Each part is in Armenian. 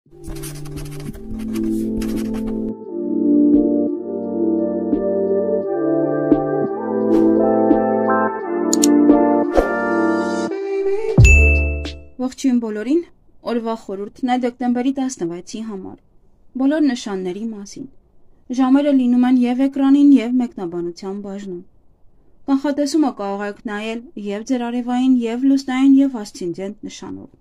Ողջույն բոլորին, օրվա խորհուրդն է դեկտեմբերի 16-ի համար, բոլոր նշանների մասին, ժամերը լինում են և էկրանին և մեկնաբանության բաժնում, կանխատեսումը կարող եք նայել և ձեր արևային, և լուսնային, և ասցենդենտ նշանով,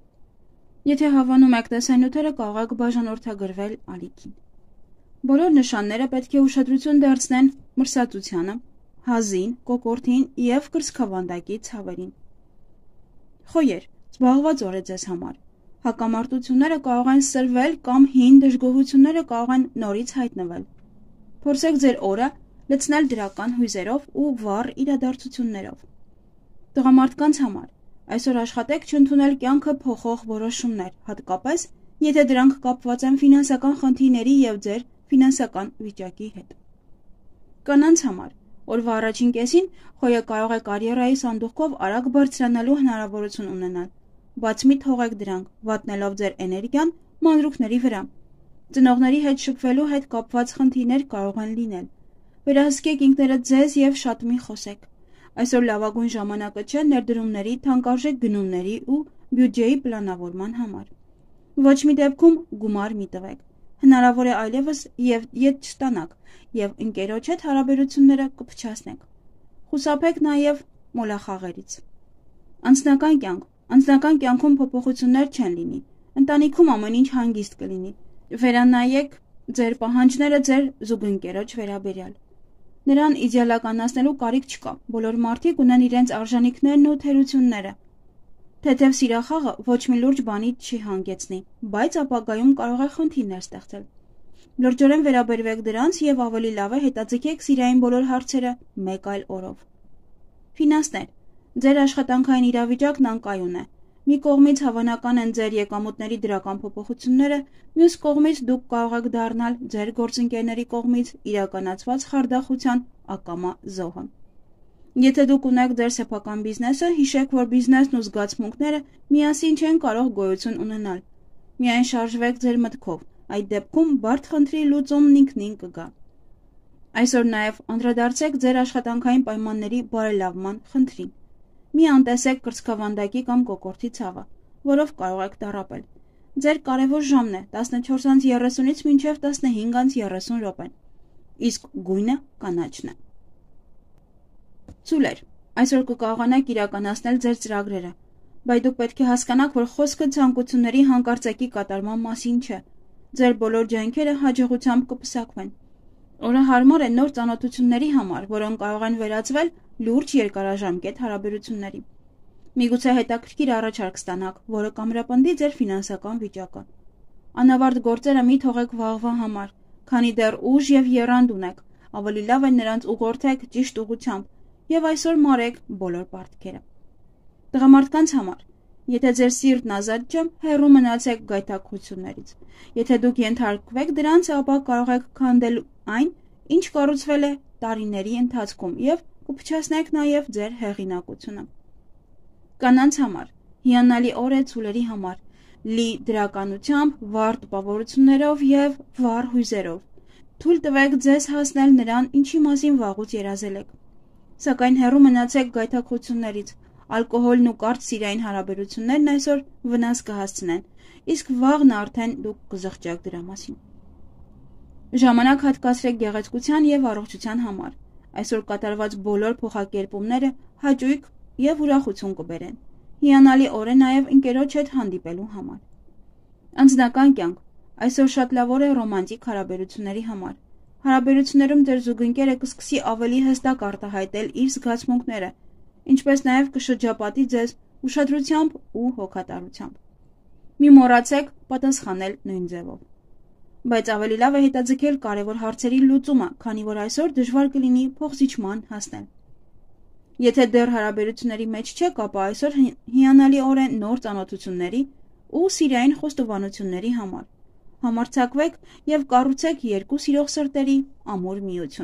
եթե հավանում եք տեսանյութերը կարող եք բաժանորդագրվել ալիքին, բոլոր նշանները պետք է ուշադրություն դարձնեն մրսածությանը, հազին, կոկորդին և կրծքավանդակի ցավերին, խոյեր, զբաղված օր է ձեզ համար, հակամարտությունները կարող են սրվել կամ հին դժգոհությունները կարող են նորից հայտնվել, փորձեք ձեր օրը լցնել դրական հույզերով ու վառ իրադարձություններով, տղամարդկանց համար, այսօր աշխատեք չընդունել կյանքը փոխող որոշումներ, հատկապես, եթե դրանք կապված են ֆինանսական խնդիրների և ձեր ֆինանսական վիճակի հետ, կանանց համար, օրվա առաջին կեսին խոյը կարող է կարիերայի սանդուղքով արագ բարձրանալու հնարավորություն ունենալ, բաց մի թողեք դրանք, վատնելով ձեր էներգիան մանրուքների վրա, ծնողների հետ շփվելու հետ կապված խնդիրներ կարող են լինել, վերահսկեք ինքներդ ձեզ և շատ մի խոսեք, այսօր լավագույն ժամանակը չէ ներդրումների, թանկարժեք գնումների ու բյուջեի պլանավորման համար, ոչ մի դեպքում գումար մի տվեք, հնարավոր է այլևս և ետ չստանաք և ընկերոջ հետ հարաբերությունները կփչացնեք, խուսափեք նաև մոլախաղերից, Անձնական կյանքում փոփոխություններ չեն լինի, ընտանիքում ամեն ինչ հանգիստ կլինի, վերանայեք ձեր պահանջները ձեր զուգընկերոջ վերաբերյալ, նրան իդեալականացնելու կարիք չկա, բոլոր մարդիկ ունեն իրենց արժանինքներն ու թերությունները, թեթև սիրախաղը ոչ մի լուրջ բանի չի հանգեցնի, բայց ապագայում կարող է խնդիրներ ստեղծել, լրջորեն վերաբերվեք դրանց և ավելի լավ է հետաձգեք սիրային բոլոր հարցերը մեկ այլ օրով, ֆինանսներ, ձեր աշխատանքային իրավիճակն անկայուն է, մի կողմից հավանական են ձեր եկամուտների դրական փոփոխությունները, մյուս կողմից դուք կարող եք դառնալ ձեր գործընկերների կողմից իրականացված խարդախության ակամա զոհը, եթե դուք ունեք ձեր սեփական բիզնեսը, հիշեք, որ բիզնեսն ու զգացմունքները միասին չեն կարող գոյություն ունենալ, միայն շարժվեք ձեր մտքով, այդ դեպքում բարդ խնդրի լուծումն ինքնին կգա, այսօր նաև անդրադարձեք ձեր աշխատանքային պայմանների բարելավման խնդրին, մի անտեսեք կրծքավանդակի կամ կոկորդի ցավը, որով կարող եք տառապել, ձեր կարևոր ժամն է 14:30-ից մինչև 15:30 րոպեն, իսկ գույնը կանաչն է, Ծուլեր, այսօր կկարողանաք իրականացնել ձեր ծրագրերը, բայց դուք պետք է հասկանաք, որ խոսքը ցանկությունների հանկարծակի կատարման մասին չէ, ձեր բոլոր ջանքերը հաջողությամբ կպսակվեն, օրը հարմար է նոր ծանոթությունների համար, որոնք կարող են վերածվել լուրջ երկարաժամկետ հարաբերությունների, միգուցե հետաքրքիր առաջարկ ստանաք, որը կամրապնդի ձեր ֆինանսական վիճակը, անավարտ գործերը մի թողեք վաղվա համար, քանի դեռ ուժ և եռանդ ունեք, ավելի լավ է նրանց ուղղորդեք ճիշտ ուղղությամբ և այսօր մարեք բոլոր պարտքերը, տղամարդկանց համար, եթե ձեր սիրտն ազատ չէ, հեռու մնացեք գայթակղություններից, եթե դուք ենթարկվեք դրանց, ապա կարող եք քանդել այն, ինչ կառուցվել է տարիների ընթացքում և կփչացնեք նաև ձեր հեղինակությունը, կանանց համար, հիանալի օր է ծուլերի համար, լի դրականությամբ, վառ տպավորություններով և վառ հույզերով, թույլ տվեք ձեզ հասնել նրան, ինչի մասին վաղուց երազել եք, սակայն հեռու մնացեք գայթակղություններից, ալկոհոլն ու կարճ սիրային հարաբերություններն այսօր վնաս կհասցնեն, իսկ վաղն արդեն դուք կզղջաք դրա մասին, ժամանակ հատկացրեք գեղեցկության և առողջության համար, այսօր կատարված բոլոր փոխակերպումները հաճույք և ուրախություն կբերեն, հիանալի օր է նաև ընկերոջ հետ հանդիպելու համար, անձնական կյանք, այսօր շատ լավ օր է ռոմանտիկ հարաբերությունների համար, հարաբերություններում ձեր զուգընկերը կսկսի ավելի հստակ արտահայտել իր զգացմունքները, ինչպես նաև կշրջապատի ձեզ ուշադրությամբ ու հոգատարությամբ, մի մոռացեք պատասխանել նույն ձևով, բայց ավելի լավ է հետաձգել կարևոր հարցերի լուծումը, քանի որ այսօր դժվար կլինի փոխզիջման հասնել, եթե դեռ հարաբերությունների մեջ չեք, ապա այսօր հիանալի օր է նոր ծանոթությունների ու սիրային խոստովանությունների համար, համարձակվեք և կառուցեք երկու սիրող սրտերի ամուր միություն,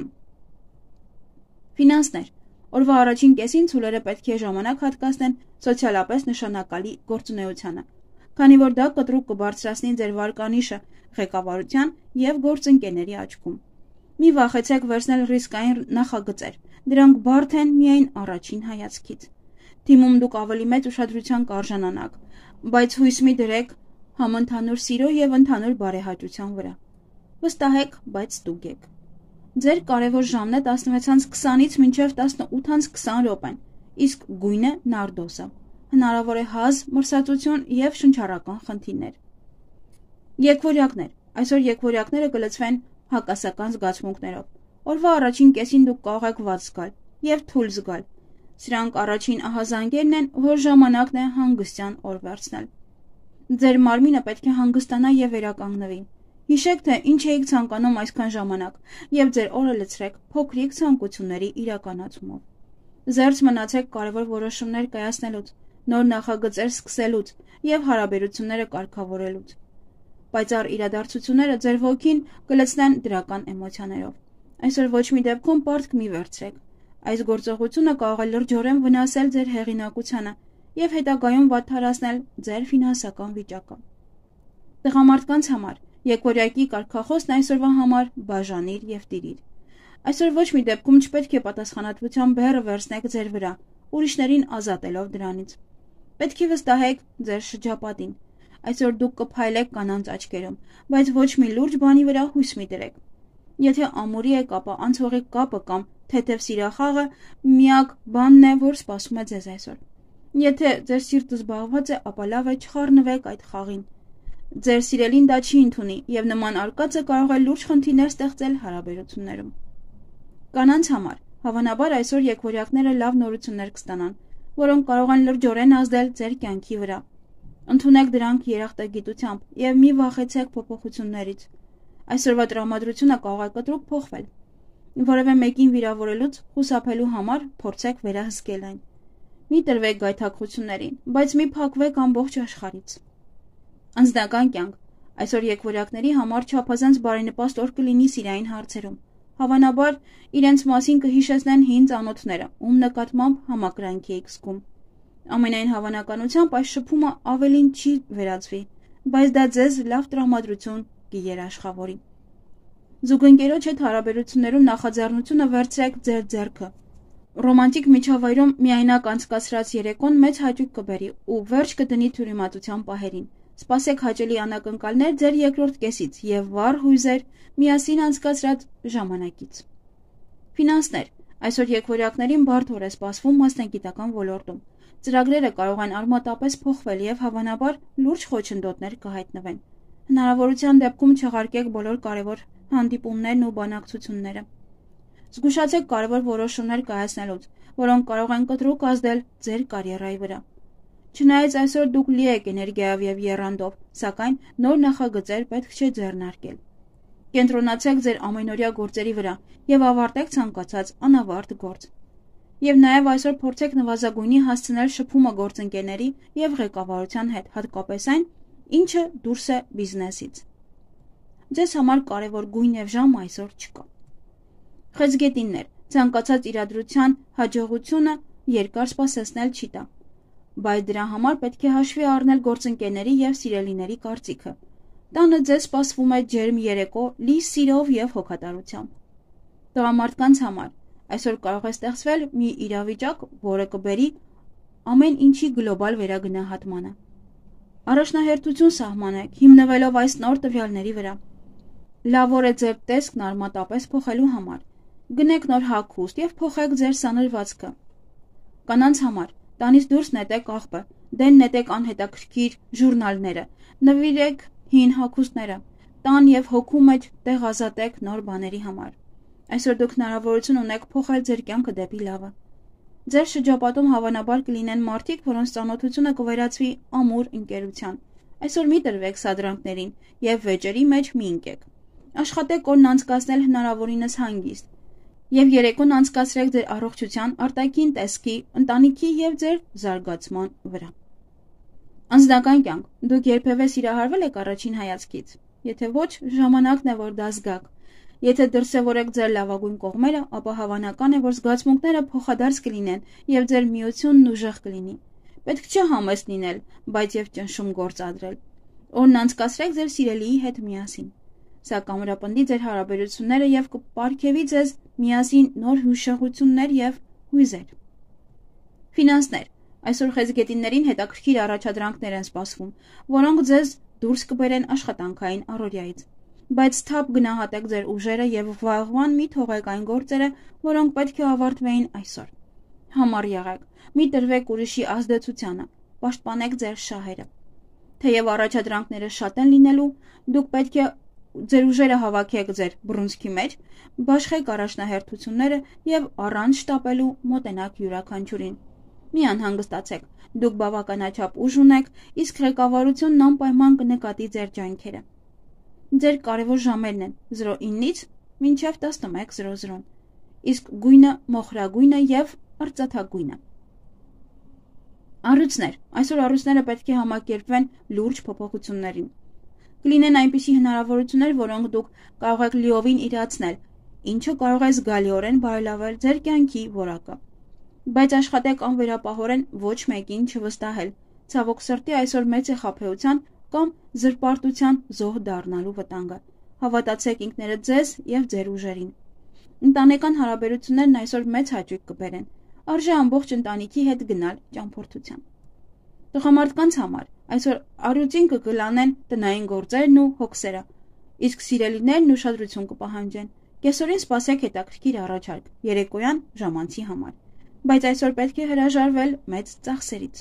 ֆինանսներ, օրվա առաջին կեսին ցուլերը պետք է ժամանակ հատկացնեն սոցիալապես նշանակալի գործունեությանը, քանի որ դա կտրուկ կբարձրացնի ձեր վարկանիշը ղեկավարության և գործընկերների աչքում։ Մի վախեցեք վերցնել ռիսկային նախագծեր, դրանք բարդ են միայն առաջին հայացքից։ Թիմում դուք ավելի մեծ ուշադրության կարժանանաք, բայց հույս մի դրեք համընդհանուր սիրո և ընդհանուր բարեհաճության վրա։ Վստահեք, բայց ստուգ եք։ Ձեր կարևոր ժամն է 16:20-ից մինչև 18:20 րոպեն, իսկ գույնը նարդոսը։ Հնարավոր է հազ, մրսածություն և շնչառական խնդիրներ։ Եկվորյակներ։ Այսօր եկվորյակները կլցվեն հակասական զգացմունքներով։ Օրվա առաջին կեսին դուք կարող եք վատ զգալ և թույլ զգալ։ Սրանք առաջին ահազանգերն են, որ ժամանակն է հանգստյան օր վերցնել։ Ձեր մարմինը պետք է հանգստանա և վերականգնվի։ Հիշեք, թե ինչ էիք ցանկանում այսքան ժամանակ և ձեր օրը լցրեք փոքրիկ ցանկությունների իրականացումով։ Զերծ մնացեք կարևոր որոշումներ կայացնելուց, նոր նախագծեր սկսելուց և հարաբերությունները կարգավորելուց։ Պայծառ իրադարձությունները ձեր ոգին կլցնեն դրական էմոցիաներով։ Այսօր ոչ մի դեպքում պարտք մի վերցրեք։ Այս գործողությունը կարող է լրջորեն վնասել ձեր հեղինակությանը և հետագայում վատթարացնել ձեր ֆինանսական վիճակը։ Տղամարդկանց համար եկվորյակի կարգախոսն այսօրվա համար բաժանիր և տիրիր։ Այսօր ոչ մի դեպքում չպետք է պատասխանատվության բեռը վերցնեք ձեր վրա, ուրիշներին ազատելով դրանից։ Պետք է վստահեք ձեր շրջապատին։ Այսօր դուք կփայլեք կանանց աչքերում, բայց ոչ մի լուրջ բանի վրա հույս մի դրեք։ Եթե ամուրի եք, ապա անցողիկ կապը կամ թեթև սիրախաղը միակ բանն է, որ սպասում է ձեզ այսօր։ Եթե ձեր սիրտը զբաղված է, ապա լավ է չխառնվեք այդ խաղին։ Ձեր սիրելին դա չի ընդունի և նման արկածը կարող է լուրջ խնդիրներ ստեղծել հարաբերություններում։ Կանանց համար հավանաբար այսօր եկվորյակները լավ նորություններ կստանան, որոնք կարող են լրջորեն ազդել ձեր կյանքի վրա։ Ընդունեք դրանք երախտագիտությամբ և մի վախեցեք փոփոխություններից։ Այսօրվա տրամադրությունը կարող է կտրուկ փոխվել։ Որևէ մեկին վիրավորելուց խուսափելու համար փորձեք վերահսկել այն։ Մի տրվեք գայթակղություններին, բայց մի փակվեք ամբողջ աշխարհից։ Անձնական կյանք։ Այսօր եկվորյակների համար չափազանց բարենպաստ օր կլինի սիրային հարցերում։ Հավանաբար իրենց մասին կհիշեցնեն հին ծանոթները, ում նկատմամբ համակրանքի եք զգում։ Ամենայն հավանականությամբ այս շփումը ավելին չի վերածվի, բայց դա ձեզ լավ տրամադրություն կերաշխավորի։ Զուգընկերոջ հետ հարաբերություններում նախաձեռնությունը վերցրեք ձեր ձեռքը։ Ռոմանտիկ միջավայրում միայնակ անցկացրած երեկոն մեծ հաճույք կբերի ու վերջ կդնի թյուրիմացության պահերին։ Սպասեք հաճելի անակնկալներ ձեր երկրորդ կեսից և վառ հույզեր միասին անցկացրած ժամանակից։ Ֆինանսներ։ Այսօր եկվորյակներին բարդ օր է սպասվում մասնագիտական ոլորտում։ Ծրագրերը կարող են արմատապես փոխվել և հավանաբար լուրջ խոչընդոտներ կհայտնվեն։ Հնարավորության դեպքում չեղարկեք բոլոր կարևոր հանդիպումներն ու բանակցությունները։ Զգուշացեք կարևոր որոշումներ կայացնելուց, որոնք կարող են կտրուկ ազդել ձեր կարիերայի վրա։ Չնայած այսօր դուք լի եք էներգիայով և եռանդով, սակայն նոր նախագծեր պետք չէ ձեռնարկել։ Կենտրոնացեք ձեր ամենօրյա գործերի վրա և ավարտեք ցանկացած անավարտ գործ։ Եվ նաև այսօր փորձեք նվազագույնի հասցնել շփումը գործընկերների և ղեկավարության հետ, հատկապես այն, ինչը դուրս է բիզնեսից։ Ձեզ համար կարևոր գույն և ժամ այսօր չկա։ Խեցգետիններ։ Ցանկացած իրադրության հաջողությունը երկար սպասեցնել չի տա, բայց դրա համար պետք է հաշվի առնել գործընկերների և սիրելիների կարծիքը։ Տանը ձեզ սպասվում է ջերմ երեկո, լի սիրով և հոգատարությամբ։ Տղամարդկանց համար այսօր կարող է ստեղծվել մի իրավիճակ, որը կբերի ամեն ինչի գլոբալ վերագնահատմանը։ Առաջնահերթություն սահմանեք, հիմնվելով այս նոր տվյալների վրա։ Լավ օր է ձեր տեսքն արմատապես փոխելու համար։ Գնեք նոր հագուստ և փոխեք ձեր սանրվածքը։ Կանանց համար տանից դուրս նետեք աղբը, դեն նետեք անհետաքրքիր ժուրնալները, նվիրեք հին հագուստները, տան և հոգու մեջ տեղ ազատեք նոր բաների համար։ Այսօր դուք հնարավորություն ունեք փոխել ձեր կյանքը դեպի լավը։ Ձեր շրջապատում հավանաբար կլինեն մարդիկ, որոնց ծանոթությունը կվերածվի ամուր ընկերության։ Այսօր մի տրվեք սադրանքներին և վեճերի մեջ մի ընկեք։ Աշխատեք օրն անցկացնել հնարավորինս հանգիստ և երեկոն անցկացրեք ձեր առողջության, արտաքին տեսքի, ընտանիքի և ձեր զարգացման վրա։ Անձնական կյանք։ Դուք երբևէ սիրահարվել եք առաջին հայացքից։ Եթե ոչ, ժամանակն է, որ դա զգաք։ Եթե դրսևորեք ձեր լավագույն կողմերը, ապա հավանական է, որ զգացմունքները փոխադարձ կլինեն և ձեր միությունն ուժեղ կլինի։ Պետք չէ համեստ լինել, բայց եւ ճնշում գործադրել։ Օրն անցկացրեք ձեր սիրելիի հետ միասին։ Սա կամրապնդի ձեր հարաբերությունները եւ կպարգևի ձեզ միասին նոր հուշեղություններ եւ հույզեր։ Ֆինանսներ։ Այսօր խեցգետիններին հետաքրքիր առաջադրանքներ են սպասվում, որոնք ձեզ դուրս կբերեն աշխատանքային առօրյայից։ Բայց թափ գնահատեք ձեր ուժերը եւ վաղվան մի թողեք այն գործերը, որոնք պետք է ավարտվեին այսօր։ Համառ եղեք, մի տրվեք ուրիշի ազդեցությանը, պաշտպանեք ձեր շահերը։ Թեև առաջադրանքները շատ են լինելու, դուք պետք է ձեր ուժերը հավաքեք ձեր բռունցքի մեջ, բաշխեք առաջնահերթությունները եւ առանց շտապելու մոտենաք յուրաքանչյուրին։ Մի անհանգստացեք, դուք բավականաչափ ուժ ունեք, իսկ ղեկավարությունն անպայման կնկատի ձեր ջանքերը։ Ձեր կարևոր ժամերն են 09-ից մինչև 11:00, իսկ գույնը մոխրագույնը եւ արծաթագույնը։ Առույցներ։ Այսօր առույցները պետք է համակերպվեն լուրջ փոփոխություններին։ Կլինեն այնպիսի հնարավորություններ, որոնք դուք կարող եք լիովին իրացնել, ինչը կարող է զգալիորեն բարելավել ձեր կյանքի որակը։ Բայց աշխատեք անվերապահորեն ոչ մեկին չվստահել։ Ցավոք սրտի այսօր մեծ է խաբեության կամ զրպարտության զոհ դառնալու վտանգը։ Հավատացեք ինքներդ ձեզ եւ ձեր ուժերին։ Ընտանեկան հարաբերություններն այսօր մեծ հաճույք կբերեն։ Արժե ամբողջ ընտանիքի հետ գնալ ճամփորդության։ Տղամարդկանց համար այսօր առյուծին կգլանեն տնային գործերն ու հոգսերը, իսկ սիրելիներն ուշադրություն կպահանջեն։ Կեսօրին սպասեք հետաքրքիր առաջարկ, երեկոյան ժամանցի համար, բայց այսօր պետք է հրաժարվել մեծ ծախսերից։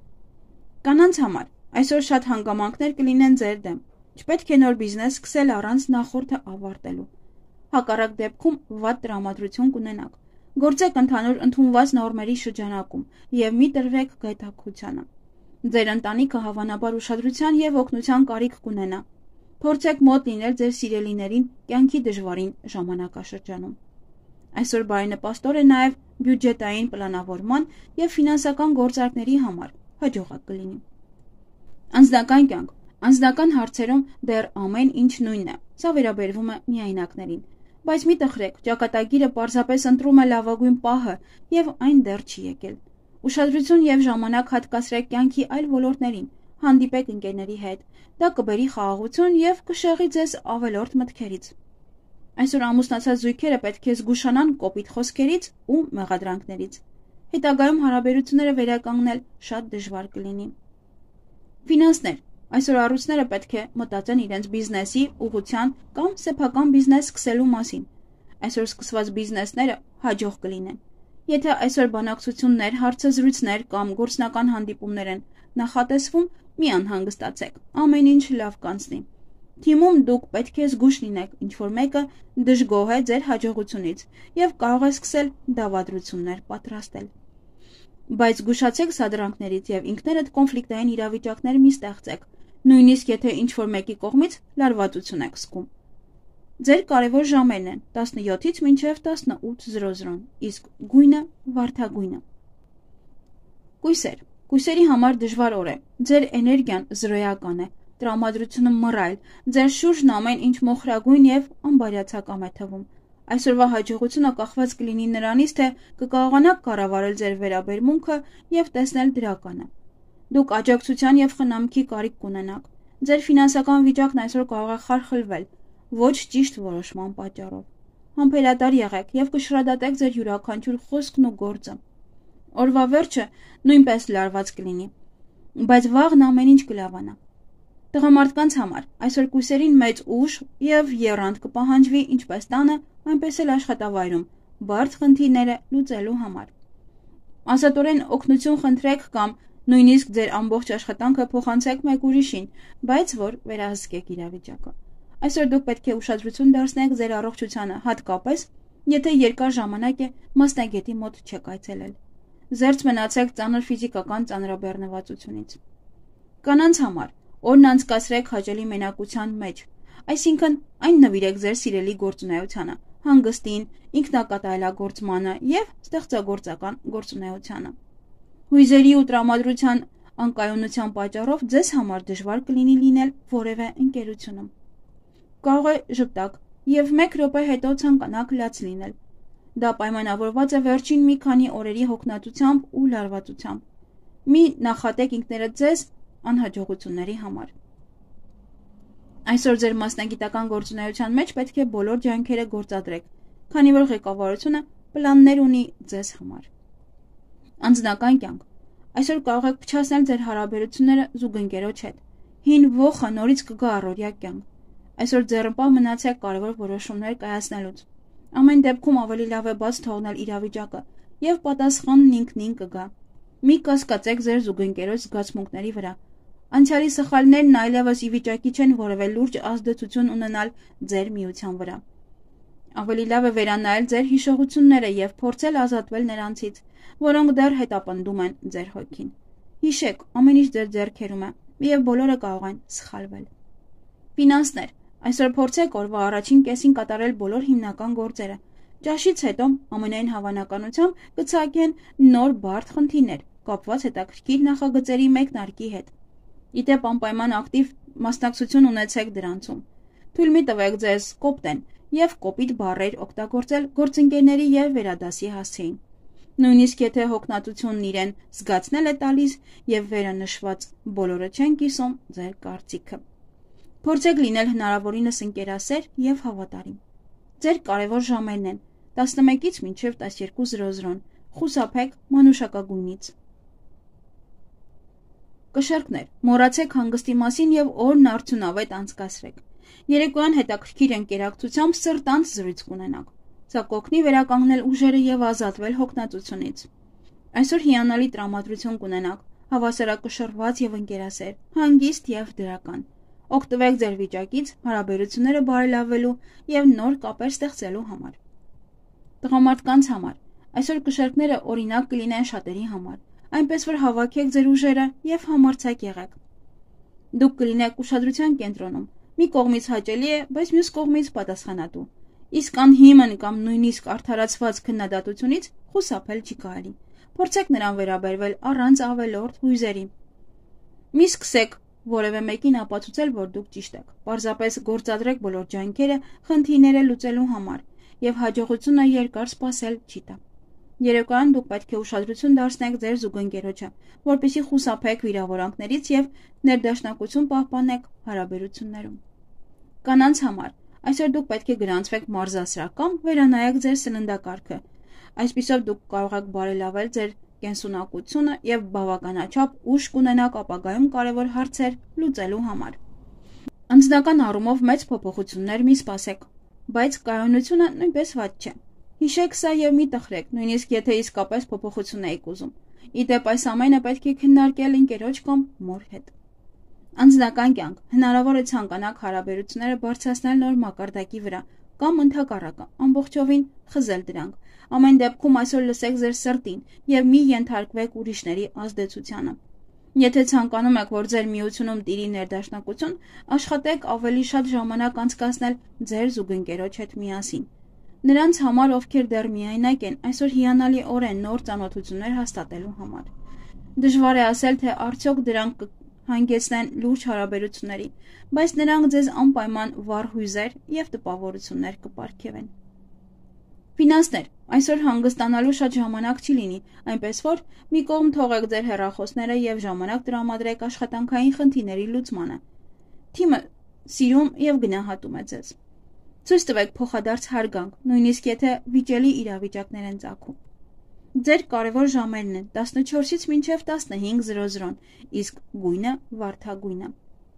Կանանց համար այսօր շատ հանգամանքներ կլինեն ձեր դեմ։ Չպետք է նոր բիզնես սկսել առանց նախորդը ավարտելու։ Հակառակ դեպքում վատ տրամադրություն կունենաք։ Գործեք ընդհանուր ընդունված նորմերի շրջանակում եւ մի տրվեք գայթակղությանը։ Ձեր ընտանիքը հավանաբար ուշադրության եւ օգնության կարիք կունենա։ Փորձեք մոտ լինել ձեր սիրելիներին կյանքի դժվարին ժամանակաշրջանում։ Այսօր բարենպաստոր է նաեւ բյուջետային պլանավորման եւ ֆինանսական գործարքների համար հաջողակ կլինի։ Անձնական կյանք։ Անձնական հարցերում դեռ ամեն ինչ նույնն է։ Սա վերաբերվում է միայնակներին։ Բայց մի տխրեք, ճակատագիրը պարզապես ընտրում է լավագույն պահը եւ այն դեռ չի եկել։ Ուշադրություն եւ ժամանակ հատկացրեք կյանքի այլ ոլորտներին, հանդիպեք ընկերների հետ, դա կբերի խաղաղություն եւ կշեղի ձեզ ավելորդ մտքերից։ Այսօր ամուսնացած զույգերը պետք է զգուշանան կոպիտ խոսքերից ու մեղադրանքներից։ Հետագայում հարաբերությունները վերականգնել շատ դժվար կլինի։ Ֆինանսներ։ Այսօր առույցները պետք է մտածեն իրենց բիզնեսի ուղղության կամ սեփական բիզնես սկսելու մասին։ Այսօր սկսված բիզնեսները հաջող կլինեն։ Եթե այսօր բանակցություններ, հարցազրույցներ կամ գործնական հանդիպումներ են նախատեսվում, մի անհանգստացեք, ամեն ինչ լավ կանցնի։ Թիմում դուք պետք է զգուշ լինեք, ինչ-որ մեկը դժգոհ է ձեր հաջողությունից եւ կարող է սկսել դավադրություններ պատրաստել։ Բայց զգուշացեք սադրանքներից եւ ինքներդ կոնֆլիկտային իրավիճակներ մի ստեղծեք, նույնիսկ եթե ինչ-որ մեկի կողմից լարվածություն եք զգում։ Ձեր կարևոր ժամերն են 17-ից մինչև 18:00, իսկ գույնը վարդագույնը։ Կույսեր։ Կույսերի համար դժվար օր է։ Ձեր էներգիան զրոյական է, տրամադրությունը մռայլ, ձեր շուրջն ամեն ինչ մոխրագույն եւ անբարյացակամ է թվում։ Այսօրվա հաջողությունը կախված կլինի նրանից, թե կկարողանաք կառավարել ձեր վերաբերմունքը եւ տեսնել դրականը։ Դուք աջակցության եւ խնամքի կարիք կունենաք։ Ձեր ֆինանսական վիճակն այսօր կարող է խարխլվել ոչ ճիշտ որոշման պատճառով։ Համբերատար եղեք եւ կշռադատեք ձեր յուրաքանչյուր խոսքն ու գործը։ Օրվա վերջը նույնպես լարված կլինի, բայց վաղն ամեն ինչ կլավանա։ Տղամարդկանց համար այսօր կույսերին մեծ ուժ եւ եռանդ կպահանջվի ինչպես տանը, այնպես էլ աշխատավայրում, բարդ խնդիրները լուծելու համար։ Ազատորեն օգնություն խնդրեք կամ նույնիսկ ձեր ամբողջ աշխատանքը փոխանցեք մեկ ուրիշին, բայց որ վերահսկեք իրավիճակը։ Այսօր դուք պետք է ուշադրություն դարձնեք ձեր առողջությանը, հատկապես եթե երկար ժամանակ է մասնագետի մոտ չեք այցելել։ Զերծ մնացեք ծանր ֆիզիկական ծանրաբեռնվածությունից։ Կանանց համար օրն անցկացրեք հաճելի մենակության մեջ, այսինքն այն նվիրեք ձեր սիրելի գործունեությանը, հանգստին, ինքնակատարելագործմանը եւ ստեղծագործական գործունեությանը։ Հույզերի ու տրամադրության անկայունության պատճառով ձեզ համար դժվար կլինի լինել որևէ ընկերությունում։ Կարող է ժպտակ եւ 1 րոպե հետո ցանկանաք լաց լինել։ Դա պայմանավորված է վերջին մի քանի օրերի հոգնածությամբ ու լարվածությամբ։ Մի նախատեք ինքներդ ձեզ անհաջողությունների համար։ Այսօր ձեր մասնագիտական գործունեության մեջ պետք է բոլոր ջանքերը գործադրեք, քանի որ ղեկավարությունը պլաններ ունի ձեզ համար։ Անձնական կյանք։ Այսօր կարող եք փչացնել ձեր հարաբերությունները զուգընկերոջ հետ։ Հին ոխը նորից կգա առօրյա կյանք։ Այսօր ձեռնպահ մնացեք կարևոր որոշումներ կայացնելուց։ Ամեն դեպքում ավելի լավ է բաց թողնել իրավիճակը եւ պատասխանն ինքնին կգա։ Մի կասկածեք ձեր զուգընկերոջ զգացմունքների վրա։ Անցյալի սխալներն այլևս ի վիճակի չեն որևէ լուրջ ազդեցություն ունենալ ձեր միության վրա։ Ավելի լավ է վերանայել ձեր հիշողությունները եւ փորձել ազատվել նրանցից, որոնք դեռ հետապնդում են ձեր հոգին։ Հիշեք, ամեն ինչ ձեր ձեռքերում է եւ բոլորը կարող են սխալվել։ Ֆինանսներ։ Այսօր փորձեք օրվա առաջին կեսին կատարել բոլոր հիմնական գործերը։ Ճաշից հետո ամենայն հավանականությամբ կցակեն նոր բարդ խնդիրներ, կապված հետաքրքիր նախագծերի մեկնարկի հետ։ Իդեպ անպայման ակտիվ մասնակցություն ունեցեք դրանցում։ Թույլ մի տվեք ձեզ կոպտեն եւ կոպիտ բառեր օգտագործել գործընկերների եւ վերադասի հասցեին։ Նույնիսկ եթե հոգնածությունն իրեն զգացնել է տալիս եւ վերանշված բոլորը չեն կիսում ձեր կարծիքը։ Փորձեք լինել հնարավորինս ընկերասեր եւ հավատարիմ։ Ձեր կարևոր ժամերն են 11-ից մինչև 12:00, խուսափեք մանուշակագույնից։ Կշեռքներ, մոռացեք հանգստի մասին եւ օրն արդյունավետ անցկացրեք։ Երեկոյան հետաքրքիր ընկերակցությամբ սրտանց զրույց կունենաք։ Սա կօգնի վերականգնել ուժերը եւ ազատվել հոգնածությունից։ Այսօր հիանալի տրամադրություն կունենաք, հավասարակշռված եւ ընկերասեր, հանգիստ եւ դրական։ Օգտվեք ձեր վիճակից հարաբերությունները բարելավելու եւ նոր կապեր ստեղծելու համար։ Տղամարդկանց համար այսօր կշեռքները օրինակ կլինեն շատերի համար, այնպես որ հավաքեք ձեր ուժերը եւ համարձակ եղեք։ Դուք կլինեք ուշադրության կենտրոնում, մի կողմից հաճելի է, բայց մյուս կողմից պատասխանատու։ Իսկ անհիմն կամ նույնիսկ արդարացված քննադատությունից խուսափել չի կարելի։ Փորձեք նրան վերաբերվել առանց ավելորդ հույզերի։ Մի սկսեք որևէ մեկին ապացուցել, որ դուք ճիշտ եք։ Պարզապես գործադրեք բոլոր ջանքերը խնդիրները լուծելու համար եւ հաջողությունը երկար սպասել չի տա։ Երեկոյան դուք պետք է ուշադրություն դարձնեք ձեր զուգընկերոջը, որպեսզի խուսափեք վիրավորանքներից եւ ներդաշնակություն պահպանեք հարաբերություններում։ Կանանց համար այսօր դուք պետք է գրանցվեք մարզասրահ կամ վերանայեք ձեր սննդակարգը։ Այսպիսով դուք կարող եք բարելավել ձեր կենսունակությունը եւ բավականաչափ ուժ կունենաք ապագայում կարևոր հարցեր լուծելու համար։ Անձնական առումով մեծ փոփոխություններ մի սպասեք, բայց կայունությունը նույնպես վատ չէ։ Հիշեք սա եւ մի տխրեք, նույնիսկ եթե իսկապես փոփոխություն եք ուզում։ Իդեպ այս ամենը պետք է քննարկել ընկերոջ կամ մոր հետ։ Անձնական կյանք հնարավոր է ցանկանաք հարաբերությունները բարձրացնել նոր մակարդակի վրա կամ ընդհակառակը ամբողջովին խզել դրանք։ Ամեն դեպքում այսօր լսեք ձեր սրտին եւ մի ենթարկվեք ուրիշների ազդեցությանը։ Եթե ցանկանում եք, որ ձեր միությունում տիրի ներդաշնակություն, աշխատեք ավելի շատ ժամանակ անցկасնել ձեր զուգընկերոջ հետ միասին։ Նրանց համար, ովքեր դեռ միայնակ են, այսօր հիանալի օր է նոր ծանոթություններ հաստատելու համար։ Դժվար է ասել, թե արդյոք դրանք հանգեցնեն լուրջ հարաբերությունների, բայց նրանք ձեզ անպայման վառ հույզեր եւ տպավորություններ կպարգևեն։ Ֆինանսներ այսօր հանգստանալու շատ ժամանակ չի լինի, այնպես որ մի կողմ թողեք ձեր հեռախոսները եւ ժամանակ տրամադրեք աշխատանքային խնդիրների լուծմանը։ Թիմը սիրում եւ գնահատում է ձեզ։ Ցույց տվեք փոխադարձ հարգանք, նույնիսկ եթե վիճելի իրավիճակներ են ծագում։ Ձեր կարևոր ժամերն են 14-ից մինչև 15:00, իսկ գույնը վարդագույնը։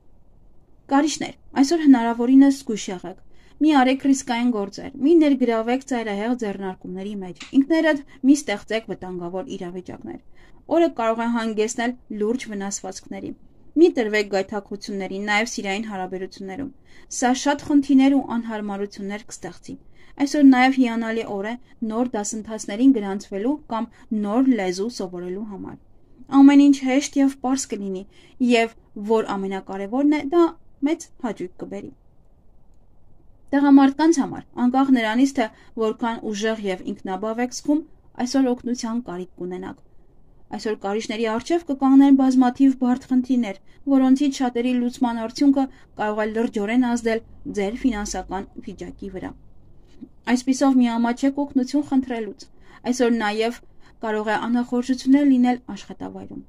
Կարիճներ այսօր հնարավորինս զգույշ եղեք։ Մի արեք ռիսկային գործեր, մի ներգրավեք ծայրահեղ ձեռնարկումների մեջ, ինքներդ մի ստեղծեք վտանգավոր իրավիճակներ։ Օրը կարող է հանգեցնել լուրջ վնասվածքների։ Մի տրվեք գայթակղությունների, նաև սիրային հարաբերություններում։ Սա շատ խնդիրներ ու անհարմարություններ կստեղծի։ Այսօր նաև հիանալի օր է նոր դասընթացներին գրանցվելու կամ նոր լեզու սովորելու համար։ Ամեն ինչ հեշտ եւ պարզ կլինի, եւ որ ամենակարևորն է, դա մեծ հաճույք կբերի։ Տղամարդկանց համար, անկախ նրանից, թե որքան ուժեղ եւ ինքնաբավ եք զգում, այսօր օգնության կարիք կունենաք։ Այսօր կարիճների առջև կկանգնեն բազմաթիվ բարդ խնդիրներ, որոնցից շատերի լուծման արդյունքը կարող է լրջորեն ազդել ձեր ֆինանսական վիճակի վրա։ Այսպիսով միամաչեք օգնություն խնդրելուց։ Այսօր նաև կարող է անախորժություններ լինել աշխատավայրում։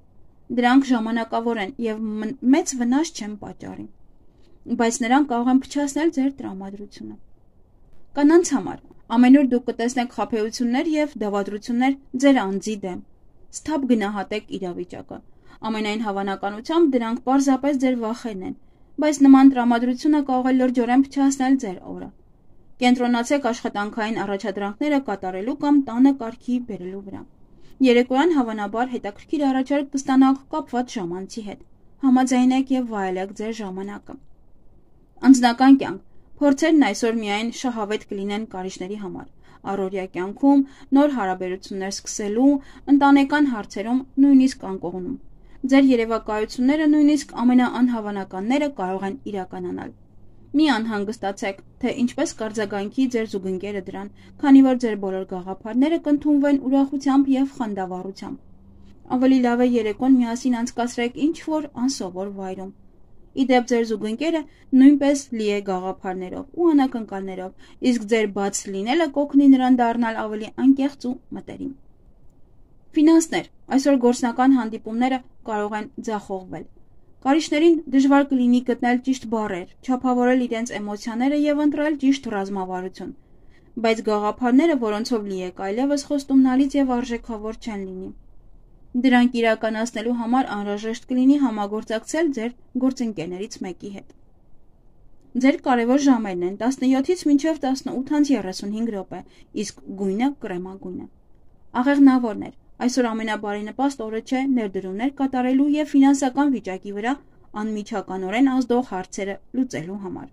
Դրանք ժամանակավոր են և մեծ վնաս չեն պատճառի, բայց նրանք կարող են փչացնել ձեր տրամադրությունը։ Կանանց համար ամենուր դուք կտեսնեք խաբեություններ և դավադրություններ ձեր անձի դեմ։ Սթափ գնահատեք իրավիճակը։ Ամենայն հավանականությամբ դրանք պարզապես ձեր վախերն են, բայց նման տրամադրությունը կարող է լրջորեն փչացնել ձեր օրը։ Կենտրոնացեք աշխատանքային առաջադրանքները կատարելու կամ տանը կարգի բերելու վրա։ Երեկոյան հավանաբար հետաքրքիր առաջարկ կստանաք կապված ժամանցի հետ։ Համաձայնեք և վայելեք ձեր ժամանակը։ Անձնական կյանք։ Փորձերն այսօր միայն շահավետ կլինեն կարիճների համար։ Առօրյա կյանքում, նոր հարաբերություններ սկսելու, ընտանեկան հարցերում, նույնիսկ անկողնում։ Ձեր երևակայությունները, նույնիսկ ամենաանհավանականները կարող են իրականանալ։ Մի անհանգստացեք, թե ինչպես կարձագանքի ձեր զուգընկերը դրան, քանի որ ձեր բոլոր գաղափարները կընդունվեն ուրախությամբ և խանդավառությամբ։ Ավելի լավ է երեկոն միասին անցկացրեք ինչ-որ անսովոր վայրում։ Ի դեպ ձեր զուգընկերը նույնպես լի է գաղափարներով ու անակնկալներով, իսկ ձեր բաց լինելը կօգնի նրան դառնալ ավելի անկեղծ ու մտերիմ։ Ֆինանսներ։ Այսօր գործնական հանդիպումները կարող են ձախողվել։ Կարիճներին դժվար կլինի գտնել ճիշտ բառեր, չափավորել իրենց էմոցիաները և ընտրել ճիշտ ռազմավարություն, բայց գաղափարները, որոնցով լի եք, այլևս խոստումնալից և արժեքավոր չեն լինի։ Դրանք իրականացնելու համար անհրաժեշտ կլինի համագործակցել ձեր գործընկերներից մեկի հետ։ Ձեր կարևոր ժամերն են 17-ից մինչև 18:35 րոպե, իսկ գույնը կրեմագույնը։ Աղեղնավորներ։ Այսօր ամենաբարենպաստ օրը չէ ներդրումներ կատարելու և ֆինանսական վիճակի վրա անմիջականորեն ազդող հարցերը լուծելու համար։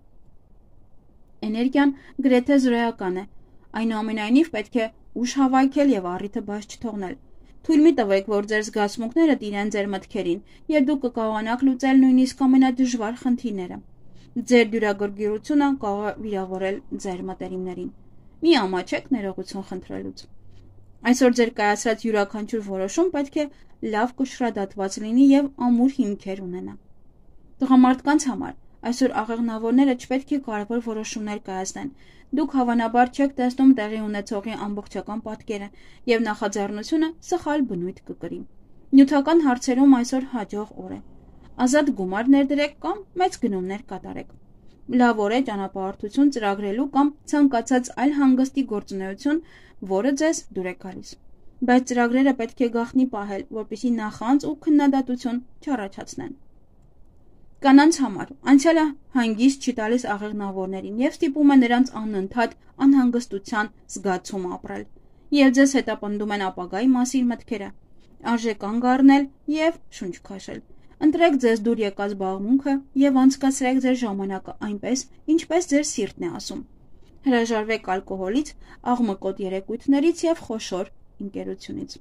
Էներգիան գրեթե զրոյական է, այնուամենայնիվ պետք է ուժ հավաքել և առիթը բաց չթողնել։ Թույլ մի տվեք, որ ձեր զգացմունքները տիրեն ձեր մտքերին, և դուք կկարողանաք լուծել նույնիսկ ամենադժվար խնդիրները։ Ձեր դյուրագրգռությունը կարող է վիրավորել ձեր մտերիմներին։ Մի ամաչեք ներողություն խնդրելուց։ Այսօր ձեր կայացրած յուրաքանչյուր որոշում պետք է լավ կշռադատված լինի և ամուր հիմքեր ունենա։ Տղամարդկանց համար այսօր աղեղնավորները չպետք է կարևոր որոշումներ կայացնեն։ Դուք հավանաբար չեք տեսնում տեղի ունեցողի ամբողջական պատկերը և նախաձեռնությունը սխալ բնույթ կկրի։ Նյութական հարցերում այսօր հաջող օր է։ Ազատ գումար ներդրեք կամ մեծ գնումներ կատարեք։ Լավ օր է ճանապարհորդություն ծրագրելու կամ ցանկացած այլ հանգստի գործունեություն, որը ձեզ դուր է գալիս։ Բայց ծրագրերը պետք է գաղտնի պահել, որպեսզի նախանձ ու քննադատություն չառաջացնեն։ Կանանց համար անցյալը հանգիստ չի տալիս աղեղնավորներին և ստիպում է նրանց անընդհատ անհանգստության զգացում ապրել, և ձեզ հետապնդում են ապագայի մասին մտքերը, արժե կանգ առնել և շունչ քաշել։ Ընտրեք ձեզ դուր եկած զբաղմունքը և անցկացրեք ձեր ժամանակը այնպես, ինչպես ձեր սիրտն է ասում։ Հրաժարվեք ալկոհոլից, աղմկոտ երեկույթներից և խոշոր ընկերությունից։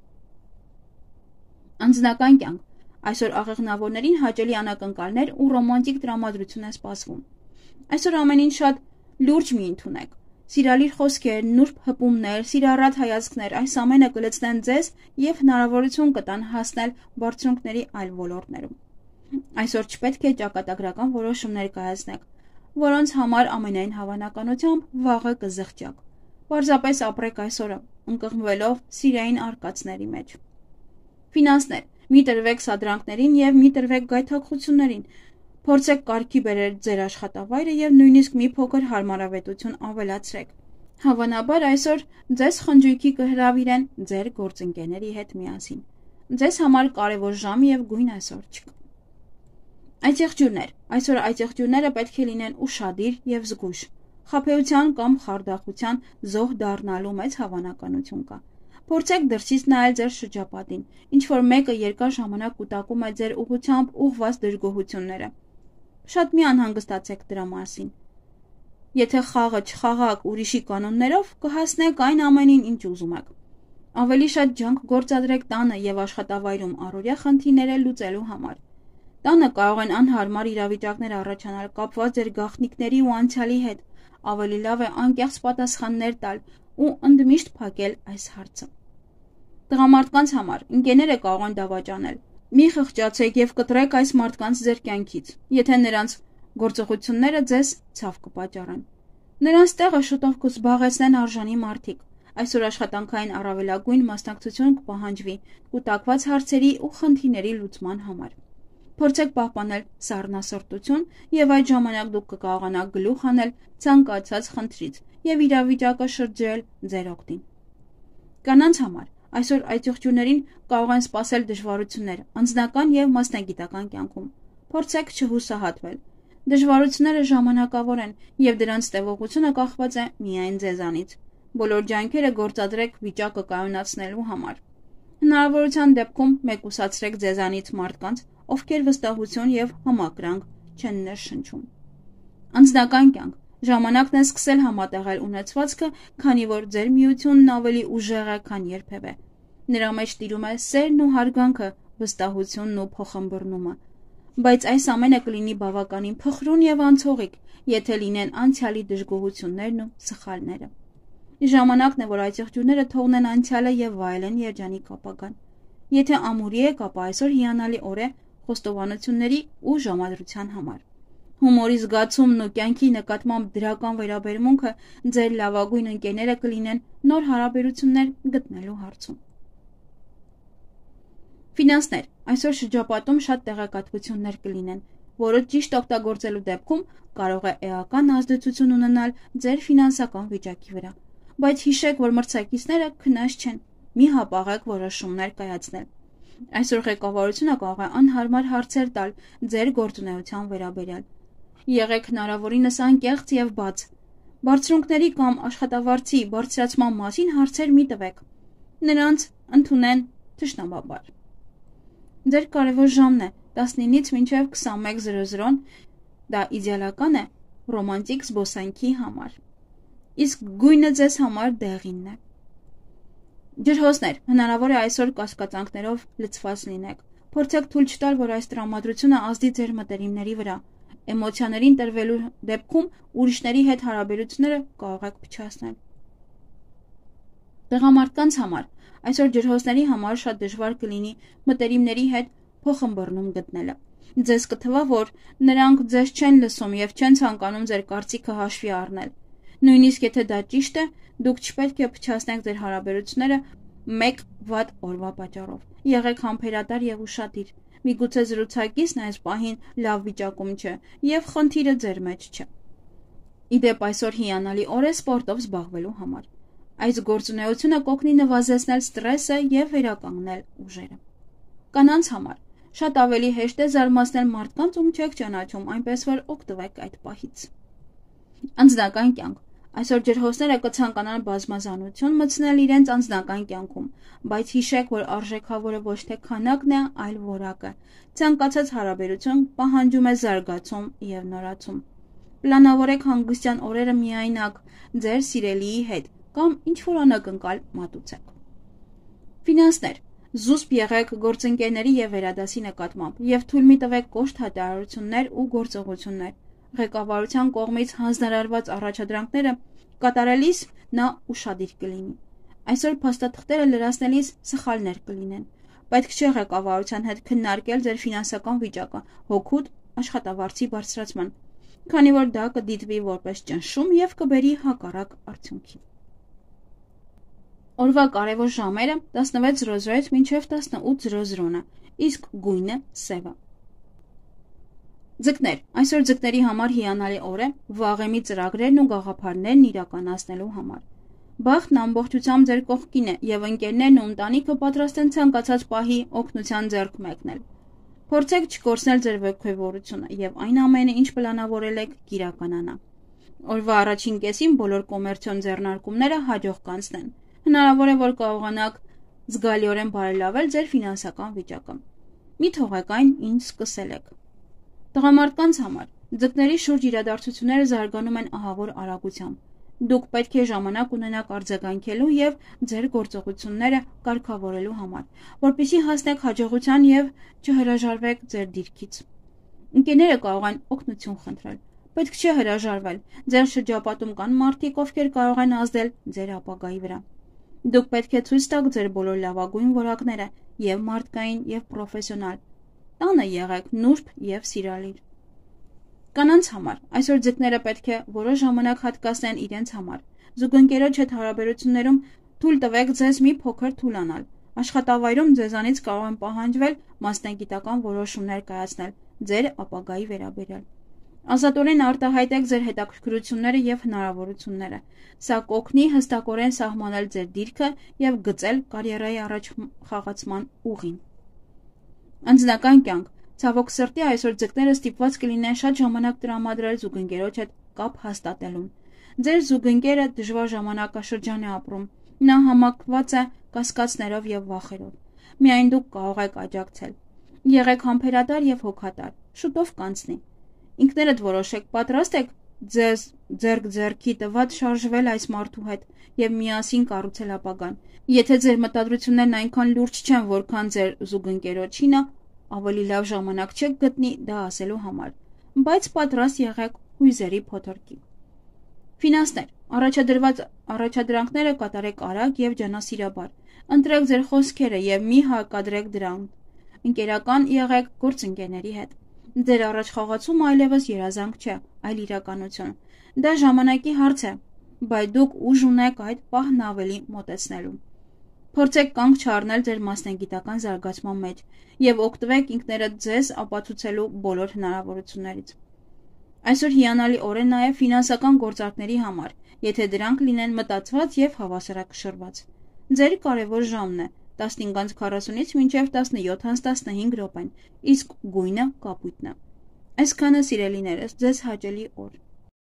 Անձնական կյանք։ Այսօր աղեղնավորներին հաճելի անակնկալներ ու ռոմանտիկ տրամադրություն է սպասվում։ Այսօր ամեն ինչ շատ լուրջ մի ընդունեք։ Սիրալիր խոսքեր, նուրբ հպումներ, սիրառատ հայացքներ, այս ամենը կլցնեն ձեզ և հնարավորություն կտան հասնել բարձունքների այլ ոլորտներում։ Այսօր չպետք է ճակատագրական որոշումներ կայացնեք, որոնց համար ամենայն հավանականությամբ վաղը կզղջաք։ Պարզապես ապրեք այսօրը, ընկղմվելով սիրային արկածների մեջ։ Ֆինանսներ։ Մի տրվեք սադրանքներին և մի տրվեք գայթակղություններին։ Փորձեք կարգի բերել ձեր աշխատավայրը և նույնիսկ մի փոքր հարմարավետություն ավելացրեք։ Հավանաբար այսօր ձեզ խնջույքի կհրավիրեն ձեր գործընկերների հետ միասին։ Ձեզ համար կարևոր ժամ և գույն այսօր չկա։ Այծեղջյուրներ։ Այսօր այծեղջյուրները պետք է լինեն ուշադիր և զգույշ։ Խաբեության կամ խարդախության զոհ դառնալու մեծ հավանականություն կա։ Փորձեք դրսից նայել ձեր շրջապատին, ինչ-որ մեկը երկար ժամանակ կուտակում է ձեր ուղղությամբ ուղղված դժգոհությունները։ Շատ մի անհանգստացեք դրա մասին։ Եթե խաղը չխաղաք ուրիշի կանոններով, կհասնեք այն ամենին, ինչ ուզում եք։ Ավելի շատ ջանք գործադրեք տանը և աշխատավայրում առօրյա խնդիրները լուծելու համար։ Տանը կարող են անհարմար իրավիճակներ առաջանալ կապված ձեր գաղտնիքների ու անցյալի հետ։ Ավելի լավ է անկեղծ պատասխաններ տալ ու ընդմիշտ փակել այս հարցը։ Տղամարդկանց համար ընկերները կարող են դավաճանել։ Մի խղճացեք և կտրեք այս մարդկանց ձեր կյանքից, եթե նրանց գործողությունները ձեզ ցավ կպատճառեն։ Նրանց տեղը շուտով կզբաղեցնեն արժանի մարդիկ։ Այսօր աշխատանքային առավելագույն մասնակցություն կպահանջվի կուտակված հարցերի ու խնդիրների լուծման համար։ Փորձեք պահպանել սառնասրտություն եւ այդ ժամանակ դուք կկարողանաք գլուխ անել ցանկացած խնդրից եւ իրավիճակը շրջել ձեր օգտին։ Կանանց համար այսօր այցողջուներին կարող են սպասել դժվարություններ անձնական եւ մասնագիտական կյանքում։ Փորձեք չհուսահատվել։ Դժվարությունները ժամանակավոր են եւ դրանց տևողությունը կախված է միայն ձեզանից։ Բոլոր ջանքերը գործադրեք վիճակը կայունացնելու համար։ Հնարավորության դեպքում մեկուսացրեք ձեզանից մարդկանց, ովքեր վստահություն եւ համակրանք չեն ներշնչում։ Անձնական կյանք ժամանակն է սկսել համատեղել ունեցվածքը, քանի որ ձեր միությունն ավելի ուժեղ է, քան երբևէ։ Նրա մեջ տիրում է սերն ու հարգանքը, վստահությունն ու փոխըմբռնումը։ Բայց այս ամենը կլինի բավականին փխրուն եւ անցողիկ, եթե լինեն անցյալի դժգոհություններն ու սխալները։ Ժամանակն է, որ այցեղջուրները թողնեն անցյալը եւ վայելեն երջանիկ ապագան։ Եթե ամուրի եք, ապա այսօր հիանալի օր է խոստովանությունների ու ժամադրության համար։ Հումորի զգացումն ու կյանքի նկատմամբ դրական վերաբերմունքը ձեր լավագույն ընկերները կլինեն նոր հարաբերություններ գտնելու հարցում։ Ֆինանսներ այսօր շրջապատում շատ տեղեկատվություններ կլինեն, որը ճիշտ օգտագործելու դեպքում կարող է էական ազդեցություն ունենալ ձեր ֆինանսական վիճակի վրա։ Բայց հիշեք, որ մրցակիցները քնած չեն, մի հապաղեք որոշումներ կայացնել։ Այսօր ղեկավարությունը կարող է անհարմար հարցեր տալ ձեր գործունեության վերաբերյալ։ Եղեք հնարավորինս անկեղծ եւ բաց։ Բարձրունքների կամ աշխատավարձի բարձրացման մասին հարցեր մի տվեք։ Նրանց ընդունեն թշնամաբար։ Ձեր կարևոր ժամն է 19-ից մինչև 21:00, դա իդեալական է ռոմանտիկ զբոսանքի համար։ Իսկ գույնը ձեզ համար դեղինն է։ Ջրհոսներ, հնարավոր է այսօր կասկածանքներով լցված լինեք։ Փորձեք թույլ չտալ, որ այս տրամադրությունը ազդի ձեր մտերիմների վրա։ Էմոցիաներին տրվելու դեպքում ուրիշների հետ հարաբերությունները կարող եք փչացնել։ Տղամարդկանց համար այսօր ջրհոսների համար շատ դժվար կլինի մտերիմների հետ փոխըմբռնում գտնելը։ Ձեզ կթվա, որ նրանք ձեզ չեն լսում եւ չեն ցանկանում ձեր կարծիքը հաշվի առնել։ Նույնիսկ եթե դա ճիշտ է, դուք չպետք է փչացնեք ձեր հարաբերությունները մեկ վատ օրվա պատճառով։ Եղեք համբերատար եւ ուշադիր։ Միգուցե զրուցակիցն այս պահին լավ վիճակում չէ եւ խնդիրը ձեր մեջ չէ։ Իդեպ այսօր հիանալի օր է սպորտով զբաղվելու համար։ Այս գործունեությունը կօգնի նվազեցնել ստրեսը եւ վերականգնել ուժերը։ Կանանց համար շատ ավելի հեշտ է զարմացնել մարդկանց, ում չեք ճանաչում, այնպես որ օգտվեք այդ պահից։ Անձնական կյանք այսօր ջրհոսները կցանկանան բազմազանություն մտցնել իրենց անձնական կյանքում, բայց հիշեք, որ արժեքավորը ոչ թե քանակն է, այլ որակը։ Ցանկացած հարաբերություն պահանջում է զարգացում եւ նորացում։ Պլանավորեք հանգստյան օրերը միայնակ ձեր սիրելիի հետ կամ ինչ-որ անակնկալ մատուցեք։ Ֆինանսներ զուսպ եղեք գործընկերների եւ վերադասի նկատմամբ եւ թույլ մի տվեք կոշտ հայտարարություններ ու գործողություններ։ Ղեկավարության կողմից հանձնարարված առաջադրանքները կատարելիս նա ուշադիր կլինի։ Այսօր փաստաթղթերը լրացնելիս սխալներ կլինեն։ Պետք չէ ղեկավարության հետ քննարկել ձեր ֆինանսական վիճակը հօգուտ աշխատավարձի բարձրացման, քանի որ դա կդիտվի որպես ճնշում եւ կբերի հակառակ արդյունքի։ Օրվա կարևոր ժամերը 16:00-ից մինչև 18:00, իսկ գույնը սևը։ Ձկներ, այսօր ձկների համար հիանալի օր է վաղեմի ծրագրերն ու գաղափարներն իրականացնելու համար։ Բախտն ամբողջությամբ ձեր կողքին է եւ ընկերներն ու ընտանիքը պատրաստ են ցանկացած պահի օգնության ձեռք մեկնել։ Փորձեք չկորցնել ձեր ողջևորությունը եւ այն ամենը, ինչ պլանավորել եք, կիրականանա։ Օրվա առաջին կեսին բոլոր կոմերցիոն ձեռնարկումները հաջող կանցնեն։ Հնարավոր է, որ կարողանաք զգալիորեն բարելավել ձեր ֆինանսական վիճակը։ Մի թողեք այն, ինչ սկսել եք։ Տղամարդկանց համար ձկների շուրջ իրադարձությունները զարգանում են ահավոր արագությամբ։ Դուք պետք է ժամանակ ունենաք արձագանքելու եւ ձեր գործողությունները կարգավորելու համար, որպեսզի հասնեք հաջողության եւ չհրաժարվեք ձեր դիրքից։ Ընկերները կարող են օգնություն խնդրել։ Պետք չէ հրաժարվել։ Ձեր շրջապատում կան մարդիկ, ովքեր կարող են ազդել ձեր ապագայի վրա։ Դուք պետք է ցույց տաք ձեր բոլոր լավագույն որակները եւ մարդկային եւ պրոֆեսիոնալ։ Տանը եղեք նուրբ եւ սիրալիր։ Կանանց համար այսօր ձկները պետք է որոշ ժամանակ հատկացնեն իրենց համար։ Զուգընկերոջ հետ հարաբերություններում Թույլ տվեք ձեզ մի փոքր թուլանալ։ Աշխատավայրում ձեզանից կարող են պահանջվել մասնագիտական որոշումներ կայացնել ձեր ապագայի վերաբերյալ։ Ազատորեն արտահայտեք ձեր հետաքրքրությունները եւ հնարավորությունները։ Սա կօգնի հստակորեն սահմանել ձեր դիրքը եւ գծել կարիերայի առաջխաղացման ուղին։ Անձնական կյանք։ Ցավոք սրտի այսօր ձկները ստիպված կլինեն շատ ժամանակ տրամադրել զուգընկերոջ հետ կապ հաստատելուն։ Ձեր զուգընկերը դժվար ժամանակաշրջան է ապրում։ Նա համակված է կասկածներով եւ վախերով։ Միայն դուք կարող եք աջակցել։ Եղեք համբերատար եւ հոգատար։ Շուտով կանցնի։ Ինքներդ որոշեք, պատրաստ եք ձեզ ձեռք-ձեռքի տված շարժվել այս մարդու հետ եւ միասին կառուցել ապագան։ Եթե ձեր մտադրություններն այնքան լուրջ չեն, որքան ձեր զուգընկերոջինը, ավելի լավ ժամանակ չեք գտնի դա ասելու համար, բայց պատրաստ եղեք հույզերի փոթորկի։ Ֆինանսներ։ Առաջադրված առաջադրանքները կատարեք արագ եւ ջանասիրաբար։ Ընտրեք ձեր խոսքերը եւ մի հակադրեք դրանք։ Ընկերական եղեք գործընկերների հետ։ Ձեր առաջխաղացումը այլևս երազանք չէ, այլ իրականություն։ Դա ժամանակի հարց է, բայց դուք ուժ ունեք այդ պահն ավելի մոտեցնելու։ Փորձեք կանգ չառնել ձեր մասնագիտական զարգացման մեջ եւ օգտվեք ինքներդ ձեզ ապացուցելու բոլոր հնարավորություններից։ Այսօր հիանալի օր է նաեւ ֆինանսական գործարքների համար, եթե դրանք լինեն մտածված եւ հավասարակշռված։ Ձեր կարևոր ժամն է 15:40-ից մինչև 17:15 րոպեն, իսկ գույնը կապույտն է։ Այսքանը սիրելիներս, ձեզ հաճելի օր։